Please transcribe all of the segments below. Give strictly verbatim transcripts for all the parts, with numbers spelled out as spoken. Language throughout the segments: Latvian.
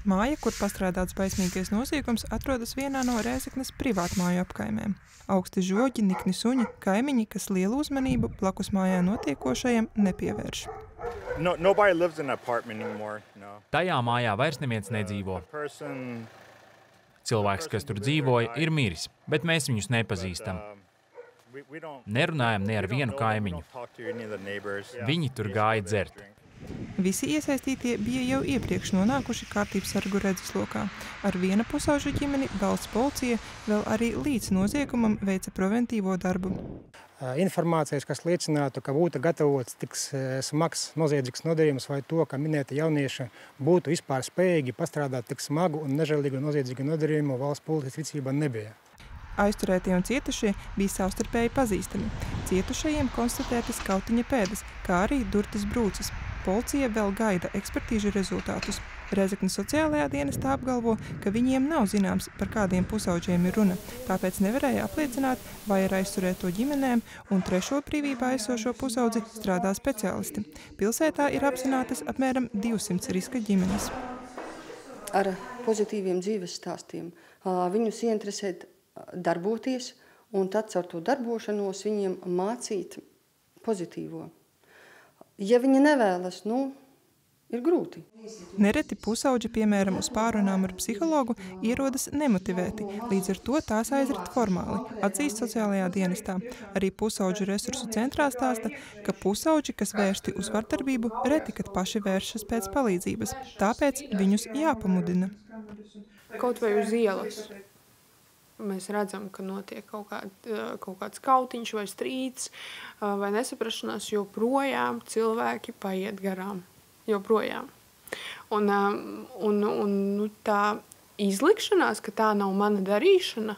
Māja, kur pastrādāts baismīgais noziegums, atrodas vienā no Rēzeknes privātmāju apkaimēm. Augsti žoģi, nikni suņi, kaimiņi, kas lielu uzmanību blakus mājā notiekošajam nepievērš. No, nobody lives in an apartment anymore, no. Tajā mājā vairs neviens nedzīvo. Cilvēks, kas tur dzīvoja, ir miris, bet mēs viņus nepazīstam. Nerunājam ne ar vienu kaimiņu. Viņi tur gāja dzert. Visi iesaistītie bija jau iepriekš nonākuši kārtības sargu redzeslokā. Ar viena pusaužu ģimeni valsts policija vēl arī līdz noziegumam veica preventīvo darbu. Informācijas, kas liecinātu, ka būtu gatavots tik smags noziedzīgs nodarījums vai to, ka minēti jaunieši būtu vispār spējīgi pastrādāt tik smagu un nežēlīgu noziedzīgu nodarījumu, valsts policijas rīcībā nebija. Aizturētie un cietušie bija savstarpēji pazīstami. Cietušajiem konstatētas kautiņa pēdas, kā arī durtas brūces. Policija vēl gaida ekspertīžu rezultātus. Rēzeknes sociālajā dienestā apgalvo, ka viņiem nav zināms, par kādiem pusauģiem ir runa, tāpēc nevarēja apliecināt, vai ar aizturēto ģimenēm un trešo brīvībā esošo pusaudzi strādā speciālisti. Pilsētā ir apzinātas apmēram divsimt riska ģimenes. Ar pozitīviem dzīves stāstiem viņus ieinteresēt darboties un tad caur to darbošanos viņiem mācīt pozitīvo. Ja viņi nevēlas, nu, ir grūti. Nereti pusauģi, piemēram, uz pārunām ar psihologu, ierodas nemotivēti, līdz ar to tās aizrit formāli, atzīst sociālajā dienestā. Arī pusauģu resursu centrā stāsta, ka pusauģi, kas vērsti uz vardarbību, reti, kad paši vēršas pēc palīdzības, tāpēc viņus jāpamudina. Kaut vai uz ielas. Mēs redzam, ka notiek kaut, kād, kaut kāds kautiņš vai strīds vai nesaprašanās, joprojām cilvēki paiet garām. Joprojām. Un, un, un nu, tā izlikšanās, ka tā nav mana darīšana,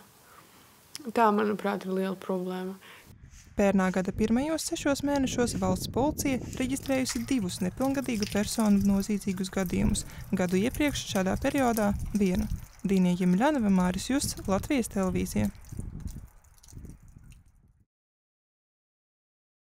tā, manuprāt, ir liela problēma. Pērnā gada pirmajos sešos mēnešos valsts policija reģistrējusi divus nepilngadīgu personu noziedzīgus gadījumus. Gadu iepriekš šādā periodā vienu. Dīnija Jemļanova, Māris Justs, Latvijas televīzija.